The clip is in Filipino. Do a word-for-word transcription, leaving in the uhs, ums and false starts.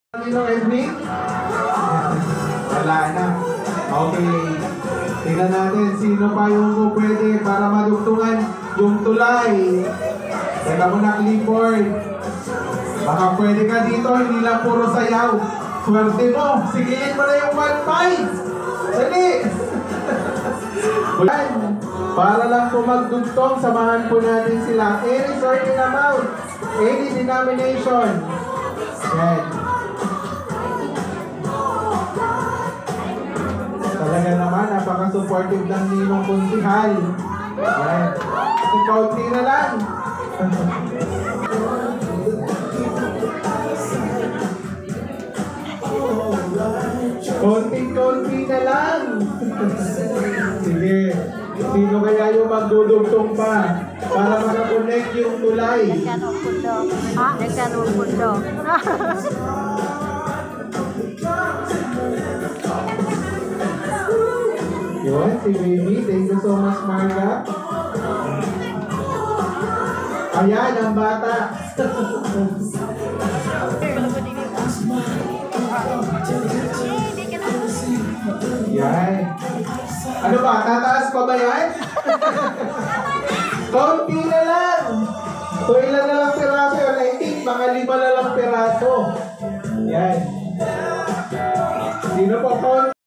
Nino Edwin? Wala na. Okay. Tingnan natin sino pa yung pwede para madugtungan yung tulay. Teka mo na, Clifford. Baka pwede ka dito, hindi lang puro sayaw. Swerte mo. Sigilin mo na yung one five. Dali. Para lang po magdugtong, samahan po natin sila. Any certain amount, any denomination. Yan. Talaga naman, napaka-supportive ng Ninong Kuntihal. Yan. Kaunti na lang. Konting-konti na lang. Sige. Sino kaya yung magdudugtong pa para makakonect yung tulay? Nagkanong pundo. Ha? Nagkanong pundo. Yun, si Baby. Thank you so much, Marga. Ayan, ang bata. Yan. Ano ba? Tataas pa ba yan? Kaunti na lang. So, ilan na lang piraso yun? I think mga lima na lang piraso. Yan. Sino po?